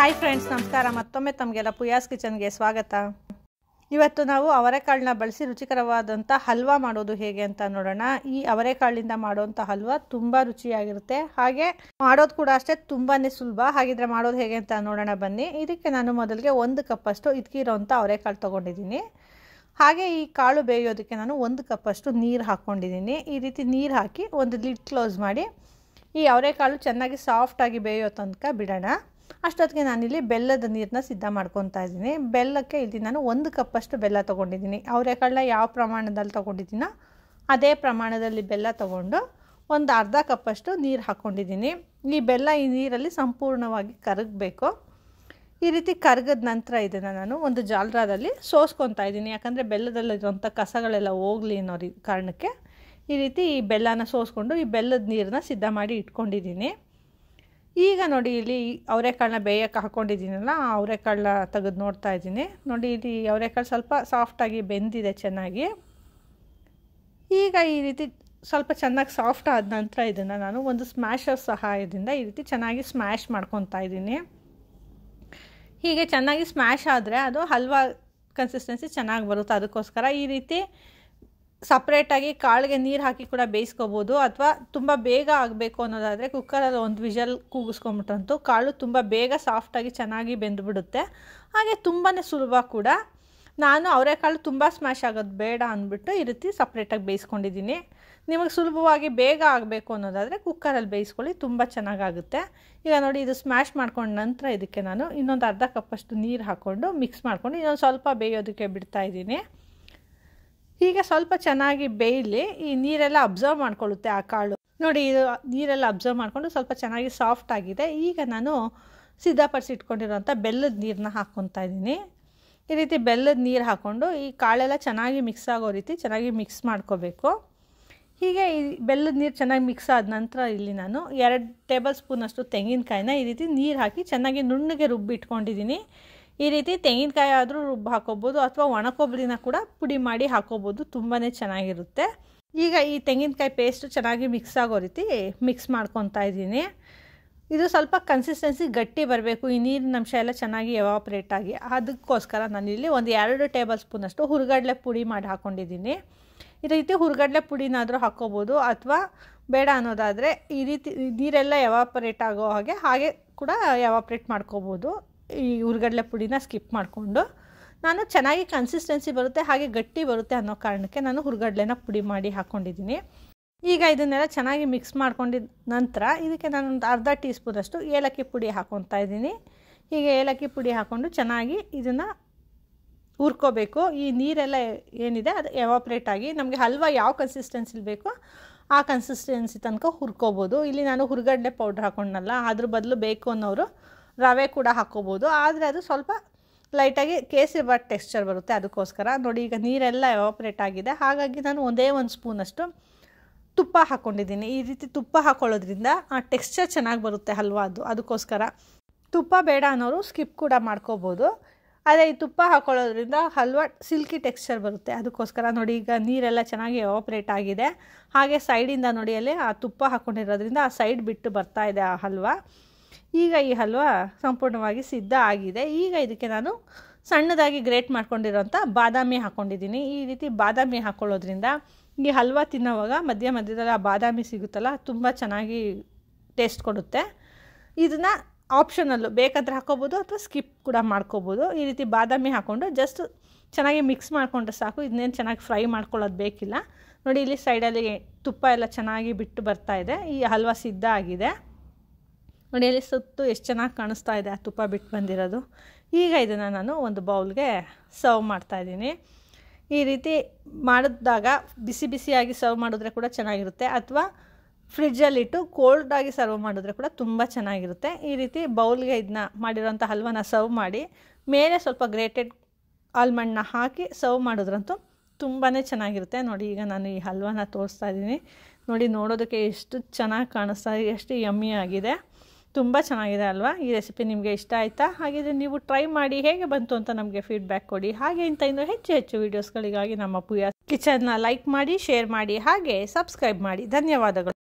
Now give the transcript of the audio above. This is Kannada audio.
ಹಾಯ್ ಫ್ರೆಂಡ್ಸ್, ನಮಸ್ಕಾರ. ಮತ್ತೊಮ್ಮೆ ತಮಗೆಲ್ಲ ಪುಯಾಸ್ ಕಿಚನ್ಗೆ ಸ್ವಾಗತ. ಇವತ್ತು ನಾವು ಅವರೆಕಾಳನ್ನ ಬಳಸಿ ರುಚಿಕರವಾದಂಥ ಹಲ್ವಾ ಮಾಡೋದು ಹೇಗೆ ಅಂತ ನೋಡೋಣ. ಈ ಅವರೆಕಾಳಿಂದ ಮಾಡುವಂಥ ಹಲ್ವಾ ತುಂಬ ರುಚಿಯಾಗಿರುತ್ತೆ, ಹಾಗೆ ಮಾಡೋದು ಕೂಡ ಅಷ್ಟೇ ತುಂಬಾ ಸುಲಭ. ಹಾಗಿದ್ರೆ ಮಾಡೋದು ಹೇಗೆ ಅಂತ ನೋಡೋಣ ಬನ್ನಿ. ಇದಕ್ಕೆ ನಾನು ಮೊದಲಿಗೆ 1 ಕಪ್ಪಷ್ಟು ಇದ್ಕಿರೋಂಥ ಅವರೆಕಾಳು ತೊಗೊಂಡಿದ್ದೀನಿ. ಹಾಗೆ ಈ ಕಾಳು ಬೇಯೋದಕ್ಕೆ ನಾನು 1 ಕಪ್ಪಷ್ಟು ನೀರು ಹಾಕ್ಕೊಂಡಿದ್ದೀನಿ. ಈ ರೀತಿ ನೀರು ಹಾಕಿ ಒಂದು ಲಿಡ್ ಕ್ಲೋಸ್ ಮಾಡಿ ಈ ಅವರೆಕಾಳು ಚೆನ್ನಾಗಿ ಸಾಫ್ಟಾಗಿ ಬೇಯೋ ತನಕ ಬಿಡೋಣ. ಅಷ್ಟೊತ್ತಿಗೆ ನಾನಿಲ್ಲಿ ಬೆಲ್ಲದ ನೀರನ್ನ ಸಿದ್ಧ ಮಾಡ್ಕೊತಾ ಇದ್ದೀನಿ. ಬೆಲ್ಲಕ್ಕೆ ಇಲ್ಲಿ ನಾನು 1 ಕಪ್ಪಷ್ಟು ಬೆಲ್ಲ ತೊಗೊಂಡಿದ್ದೀನಿ. ಅವರೆಕಾಳನ್ನ ಯಾವ ಪ್ರಮಾಣದಲ್ಲಿ ತೊಗೊಂಡಿದ್ದೀನೋ ಅದೇ ಪ್ರಮಾಣದಲ್ಲಿ ಬೆಲ್ಲ ತೊಗೊಂಡು ಒಂದು ಅರ್ಧ ಕಪ್ಪಷ್ಟು ನೀರು ಹಾಕ್ಕೊಂಡಿದ್ದೀನಿ. ಈ ಬೆಲ್ಲ ಈ ನೀರಲ್ಲಿ ಸಂಪೂರ್ಣವಾಗಿ ಕರಗಬೇಕು. ಈ ರೀತಿ ಕರಗದ ನಂತರ ಇದನ್ನು ನಾನು ಒಂದು ಜಾಲರಾದಲ್ಲಿ ಸೋಸ್ಕೊತಾ ಇದ್ದೀನಿ. ಯಾಕಂದರೆ ಬೆಲ್ಲದಲ್ಲಿರುವಂಥ ಕಸಗಳೆಲ್ಲ ಹೋಗಲಿ ಅನ್ನೋ ಕಾರಣಕ್ಕೆ ಈ ರೀತಿ ಈ ಬೆಲ್ಲನ ಸೋಸ್ಕೊಂಡು ಈ ಬೆಲ್ಲದ ನೀರನ್ನ ಸಿದ್ಧ ಮಾಡಿ ಇಟ್ಕೊಂಡಿದ್ದೀನಿ. ಈಗ ನೋಡಿ, ಇಲ್ಲಿ ಅವರೆಕಾಳನ್ನ ಬೇಯಕ್ಕೆ ಹಾಕ್ಕೊಂಡಿದ್ದೀನಲ್ಲ, ಆ ಅವರೆಕಾಳನ್ನ ತೆಗೆದು ನೋಡ್ತಾ ಇದ್ದೀನಿ. ನೋಡಿ, ಇಲ್ಲಿ ಅವರೆಕಾಳು ಸ್ವಲ್ಪ ಸಾಫ್ಟಾಗಿ ಬೆಂದಿದೆ ಚೆನ್ನಾಗಿ. ಈಗ ಈ ರೀತಿ ಸ್ವಲ್ಪ ಚೆನ್ನಾಗಿ ಸಾಫ್ಟ್ ಆದ ನಂತರ ಇದನ್ನು ನಾನು ಒಂದು ಸ್ಮ್ಯಾಶರ್ ಸಹಾಯದಿಂದ ಈ ರೀತಿ ಚೆನ್ನಾಗಿ ಸ್ಮ್ಯಾಶ್ ಮಾಡ್ಕೊತಾ ಇದ್ದೀನಿ. ಹೀಗೆ ಚೆನ್ನಾಗಿ ಸ್ಮ್ಯಾಶ್ ಆದರೆ ಅದು ಹಲ್ವಾ ಕನ್ಸಿಸ್ಟೆನ್ಸಿ ಚೆನ್ನಾಗಿ ಬರುತ್ತೆ. ಅದಕ್ಕೋಸ್ಕರ ಈ ರೀತಿ ಸಪ್ರೇಟಾಗಿ ಕಾಳಿಗೆ ನೀರು ಹಾಕಿ ಕೂಡ ಬೇಯಿಸ್ಕೋಬೋದು. ಅಥವಾ ತುಂಬ ಬೇಗ ಆಗಬೇಕು ಅನ್ನೋದಾದರೆ ಕುಕ್ಕರಲ್ಲಿ ಒಂದು ವಿಷಲ್ ಕೂಗಿಸ್ಕೊಂಬಿಟ್ಟಂತೂ ಕಾಳು ತುಂಬ ಬೇಗ ಸಾಫ್ಟಾಗಿ ಚೆನ್ನಾಗಿ ಬೆಂದುಬಿಡುತ್ತೆ. ಹಾಗೆ ತುಂಬಾ ಸುಲಭ ಕೂಡ. ನಾನು ಅವರೆಕಾಳು ತುಂಬ ಸ್ಮ್ಯಾಶ್ ಆಗೋದು ಬೇಡ ಅಂದ್ಬಿಟ್ಟು ಈ ರೀತಿ ಸಪ್ರೇಟಾಗಿ ಬೇಯಿಸ್ಕೊಂಡಿದ್ದೀನಿ. ನಿಮಗೆ ಸುಲಭವಾಗಿ ಬೇಗ ಆಗಬೇಕು ಅನ್ನೋದಾದರೆ ಕುಕ್ಕರಲ್ಲಿ ಬೇಯಿಸ್ಕೊಳ್ಳಿ, ತುಂಬ ಚೆನ್ನಾಗಾಗುತ್ತೆ. ಈಗ ನೋಡಿ, ಇದು ಸ್ಮ್ಯಾಶ್ ಮಾಡ್ಕೊಂಡ ನಂತರ ಇದಕ್ಕೆ ನಾನು ಇನ್ನೊಂದು ಅರ್ಧ ಕಪ್ಪಷ್ಟು ನೀರು ಹಾಕ್ಕೊಂಡು ಮಿಕ್ಸ್ ಮಾಡ್ಕೊಂಡು ಇನ್ನೊಂದು ಸ್ವಲ್ಪ ಬೇಯೋದಕ್ಕೆ ಬಿಡ್ತಾಯಿದ್ದೀನಿ. ಹೀಗೆ ಸ್ವಲ್ಪ ಚೆನ್ನಾಗಿ ಬೇಯಲಿ. ಈ ನೀರೆಲ್ಲ ಅಬ್ಸರ್ವ್ ಮಾಡ್ಕೊಳ್ಳುತ್ತೆ ಆ ಕಾಳು. ನೋಡಿ, ಇದು ನೀರೆಲ್ಲ ಅಬ್ಸರ್ವ್ ಮಾಡಿಕೊಂಡು ಸ್ವಲ್ಪ ಚೆನ್ನಾಗಿ ಸಾಫ್ಟ್ ಆಗಿದೆ. ಈಗ ನಾನು ಸಿದ್ಧಪಡಿಸಿಟ್ಕೊಂಡಿರೋಂಥ ಬೆಲ್ಲದ ನೀರನ್ನ ಹಾಕ್ಕೊತಾ ಇದ್ದೀನಿ. ಈ ರೀತಿ ಬೆಲ್ಲದ ನೀರು ಹಾಕ್ಕೊಂಡು ಈ ಕಾಳೆಲ್ಲ ಚೆನ್ನಾಗಿ ಮಿಕ್ಸ್ ಆಗೋ ರೀತಿ ಚೆನ್ನಾಗಿ ಮಿಕ್ಸ್ ಮಾಡ್ಕೋಬೇಕು. ಹೀಗೆ ಈ ಬೆಲ್ಲದ ನೀರು ಚೆನ್ನಾಗಿ ಮಿಕ್ಸ್ ಆದ ನಂತರ ಇಲ್ಲಿ ನಾನು 2 ಟೇಬಲ್ ಸ್ಪೂನಷ್ಟು ತೆಂಗಿನಕಾಯಿನ ಈ ರೀತಿ ನೀರು ಹಾಕಿ ಚೆನ್ನಾಗಿ ನುಣ್ಣಗೆ ರುಬ್ಬಿಟ್ಕೊಂಡಿದ್ದೀನಿ. ಈ ರೀತಿ ತೆಂಗಿನಕಾಯಿ ಆದರೂ ರುಬ್ಬಿ ಹಾಕೋಬೋದು, ಅಥವಾ ಒಣಕೊಬ್ಬರಿನ ಕೂಡ ಪುಡಿ ಮಾಡಿ ಹಾಕೋಬೋದು. ತುಂಬಾ ಚೆನ್ನಾಗಿರುತ್ತೆ. ಈಗ ಈ ತೆಂಗಿನಕಾಯಿ ಪೇಸ್ಟು ಚೆನ್ನಾಗಿ ಮಿಕ್ಸ್ ಆಗೋ ರೀತಿ ಮಿಕ್ಸ್ ಮಾಡ್ಕೊತಾ ಇದ್ದೀನಿ. ಇದು ಸ್ವಲ್ಪ ಕನ್ಸಿಸ್ಟೆನ್ಸಿ ಗಟ್ಟಿ ಬರಬೇಕು, ಈ ನೀರಿನ ಅಂಶ ಎಲ್ಲ ಚೆನ್ನಾಗಿ ಎವಾಪ್ರೇಟ್ ಆಗಿ. ಅದಕ್ಕೋಸ್ಕರ ನಾನಿಲ್ಲಿ ಒಂದು 2 ಟೇಬಲ್ ಸ್ಪೂನಷ್ಟು ಹುರ್ಗಡ್ಲೆ ಪುಡಿ ಮಾಡಿ ಹಾಕ್ಕೊಂಡಿದ್ದೀನಿ. ಈ ರೀತಿ ಹುರ್ಗಡ್ಲೆ ಪುಡಿನಾದರೂ ಹಾಕ್ಕೋಬೋದು, ಅಥವಾ ಬೇಡ ಅನ್ನೋದಾದರೆ ಈ ರೀತಿ ನೀರೆಲ್ಲ ಎವಾಪ್ರೇಟ್ ಆಗೋ ಹಾಗೆ ಕೂಡ ಎವಾಪ್ರೇಟ್ ಮಾಡ್ಕೋಬೋದು. ಈ ಹುರ್ಗಡ್ಲೆ ಪುಡಿನ ಸ್ಕಿಪ್ ಮಾಡಿಕೊಂಡು ನಾನು ಚೆನ್ನಾಗಿ ಕನ್ಸಿಸ್ಟೆನ್ಸಿ ಬರುತ್ತೆ ಹಾಗೆ ಗಟ್ಟಿ ಬರುತ್ತೆ ಅನ್ನೋ ಕಾರಣಕ್ಕೆ ನಾನು ಹುರ್ಗಡ್ಲೆನ ಪುಡಿ ಮಾಡಿ ಹಾಕ್ಕೊಂಡಿದ್ದೀನಿ. ಈಗ ಇದನ್ನೆಲ್ಲ ಚೆನ್ನಾಗಿ ಮಿಕ್ಸ್ ಮಾಡ್ಕೊಂಡಿದ್ದ ನಂತರ ಇದಕ್ಕೆ ನಾನು ಒಂದು ಅರ್ಧ ಟೀ ಸ್ಪೂನಷ್ಟು ಏಲಕ್ಕಿ ಪುಡಿ ಹಾಕ್ಕೊತಾ ಇದ್ದೀನಿ. ಹೀಗೆ ಏಲಕ್ಕಿ ಪುಡಿ ಹಾಕ್ಕೊಂಡು ಚೆನ್ನಾಗಿ ಇದನ್ನು ಹುರ್ಕೋಬೇಕು. ಈ ನೀರೆಲ್ಲ ಏನಿದೆ ಅದು ಎವಾಪ್ರೇಟ್ ಆಗಿ ನಮಗೆ ಹಲ್ವಾ ಯಾವ ಕನ್ಸಿಸ್ಟೆನ್ಸಿಲಿ ಬೇಕೋ ಆ ಕನ್ಸಿಸ್ಟೆನ್ಸಿ ತನಕ ಹುರ್ಕೋಬೋದು. ಇಲ್ಲಿ ನಾನು ಹುರ್ಗಡ್ಲೆ ಪೌಡ್ರ್ ಹಾಕ್ಕೊಂಡಲ್ಲ, ಅದ್ರ ಬದಲು ಬೇಕು ಅನ್ನೋರು ರವೆ ಕೂಡ ಹಾಕ್ಕೋಬೋದು. ಆದರೆ ಅದು ಸ್ವಲ್ಪ ಲೈಟಾಗಿ ಕೇಸರಿ ಬಾತ್ ಟೆಕ್ಸ್ಚರ್ ಬರುತ್ತೆ. ಅದಕ್ಕೋಸ್ಕರ ನೋಡಿ, ಈಗ ನೀರೆಲ್ಲ ಎವಾಪ್ರೇಟ್ ಆಗಿದೆ. ಹಾಗಾಗಿ ನಾನು ಒಂದೇ 1 ಸ್ಪೂನಷ್ಟು ತುಪ್ಪ ಹಾಕ್ಕೊಂಡಿದ್ದೀನಿ. ಈ ರೀತಿ ತುಪ್ಪ ಹಾಕ್ಕೊಳ್ಳೋದ್ರಿಂದ ಆ ಟೆಕ್ಸ್ಚರ್ ಚೆನ್ನಾಗಿ ಬರುತ್ತೆ ಹಲ್ವಾದು. ಅದಕ್ಕೋಸ್ಕರ ತುಪ್ಪ ಬೇಡ ಅನ್ನೋರು ಸ್ಕಿಪ್ ಕೂಡ ಮಾಡ್ಕೋಬೋದು. ಅದೇ ಈ ತುಪ್ಪ ಹಾಕ್ಕೊಳ್ಳೋದ್ರಿಂದ ಹಲ್ವಾ ಸಿಲ್ಕಿ ಟೆಕ್ಸ್ಚರ್ ಬರುತ್ತೆ. ಅದಕ್ಕೋಸ್ಕರ ನೋಡಿ, ಈಗ ನೀರೆಲ್ಲ ಚೆನ್ನಾಗಿ ಎವಾಪ್ರೇಟ್ ಆಗಿದೆ. ಹಾಗೆ ಸೈಡಿಂದ ನೋಡಿ, ಅಲ್ಲಿ ಆ ತುಪ್ಪ ಹಾಕ್ಕೊಂಡಿರೋದ್ರಿಂದ ಆ ಸೈಡ್ ಬಿಟ್ಟು ಬರ್ತಾ ಇದೆ ಆ ಹಲ್ವಾ. ಈಗ ಈ ಹಲ್ವಾ ಸಂಪೂರ್ಣವಾಗಿ ಸಿದ್ಧ ಆಗಿದೆ. ಈಗ ಇದಕ್ಕೆ ನಾನು ಸಣ್ಣದಾಗಿ ಗ್ರೇಟ್ ಮಾಡ್ಕೊಂಡಿರೋಂಥ ಬಾದಾಮಿ ಹಾಕ್ಕೊಂಡಿದ್ದೀನಿ. ಈ ರೀತಿ ಬಾದಾಮಿ ಹಾಕ್ಕೊಳ್ಳೋದ್ರಿಂದ ಈ ಹಲ್ವಾ ತಿನ್ನೋವಾಗ ಮಧ್ಯ ಮಧ್ಯದಲ್ಲಿ ಆ ಬಾದಾಮಿ ಸಿಗುತ್ತಲ್ಲ, ತುಂಬ ಚೆನ್ನಾಗಿ ಟೇಸ್ಟ್ ಕೊಡುತ್ತೆ. ಇದನ್ನು ಆಪ್ಷನಲ್ಲು ಬೇಕಾದರೆ ಹಾಕ್ಕೋಬೋದು ಅಥವಾ ಸ್ಕಿಪ್ ಕೂಡ ಮಾಡ್ಕೋಬೋದು. ಈ ರೀತಿ ಬಾದಾಮಿ ಹಾಕ್ಕೊಂಡು ಜಸ್ಟ್ ಚೆನ್ನಾಗಿ ಮಿಕ್ಸ್ ಮಾಡಿಕೊಂಡ್ರೆ ಸಾಕು. ಇದನ್ನೇನು ಚೆನ್ನಾಗಿ ಫ್ರೈ ಮಾಡ್ಕೊಳ್ಳೋದು ಬೇಕಿಲ್ಲ. ನೋಡಿ, ಇಲ್ಲಿ ಸೈಡಲ್ಲಿ ತುಪ್ಪ ಎಲ್ಲ ಚೆನ್ನಾಗಿ ಬಿಟ್ಟು ಬರ್ತಾ ಇದೆ. ಈ ಹಲ್ವಾ ಸಿದ್ಧ ಆಗಿದೆ. ನೋಡಿ, ಅಲ್ಲಿ ಸುತ್ತು ಎಷ್ಟು ಚೆನ್ನಾಗಿ ಕಾಣಿಸ್ತಾ ಇದೆ ಆ ತುಪ್ಪ ಬಿಟ್ಟು ಬಂದಿರೋದು. ಈಗ ಇದನ್ನು ನಾನು ಒಂದು ಬೌಲ್ಗೆ ಸರ್ವ್ ಮಾಡ್ತಾಯಿದ್ದೀನಿ. ಈ ರೀತಿ ಮಾಡಿದಾಗ ಬಿಸಿ ಬಿಸಿಯಾಗಿ ಸರ್ವ್ ಮಾಡಿದ್ರೆ ಕೂಡ ಚೆನ್ನಾಗಿರುತ್ತೆ, ಅಥವಾ ಫ್ರಿಡ್ಜಲ್ಲಿಟ್ಟು ಕೋಲ್ಡಾಗಿ ಸರ್ವ್ ಮಾಡಿದ್ರೆ ಕೂಡ ತುಂಬ ಚೆನ್ನಾಗಿರುತ್ತೆ. ಈ ರೀತಿ ಬೌಲ್ಗೆ ಇದನ್ನ ಮಾಡಿರೋಂಥ ಹಲ್ವನ ಸರ್ವ್ ಮಾಡಿ ಮೇಲೆ ಸ್ವಲ್ಪ ಗ್ರೇಟೆಡ್ ಆಲ್ಮಂಡ್ನ ಹಾಕಿ ಸರ್ವ್ ಮಾಡಿದ್ರಂತೂ ತುಂಬಾ ಚೆನ್ನಾಗಿರುತ್ತೆ. ನೋಡಿ, ಈಗ ನಾನು ಈ ಹಲ್ವನ ತೋರಿಸ್ತಾ ಇದ್ದೀನಿ. ನೋಡಿ, ನೋಡೋದಕ್ಕೆ ಎಷ್ಟು ಚೆನ್ನಾಗಿ ಕಾಣಿಸ್ತಾ ಇದೆ, ಎಷ್ಟು ಯಮ್ಮಿ ಆಗಿದೆ. ತುಂಬ ಚೆನ್ನಾಗಿದೆ ಅಲ್ವಾ? ಈ ರೆಸಿಪಿ ನಿಮಗೆ ಇಷ್ಟ ಆಯಿತಾ? ಹಾಗಿದ್ರೆ ನೀವು ಟ್ರೈ ಮಾಡಿ ಹೇಗೆ ಬಂತು ಅಂತ ನಮಗೆ ಫೀಡ್ಬ್ಯಾಕ್ ಕೊಡಿ. ಹಾಗೆ ಇನ್ನೂ ಹೆಚ್ಚು ವೀಡಿಯೋಸ್ಗಳಿಗಾಗಿ ನಮ್ಮ ಪುಯಾಸ್ ಕಿಚನ್ನ ಲೈಕ್ ಮಾಡಿ, ಶೇರ್ ಮಾಡಿ, ಹಾಗೆ ಸಬ್ಸ್ಕ್ರೈಬ್ ಮಾಡಿ. ಧನ್ಯವಾದಗಳು.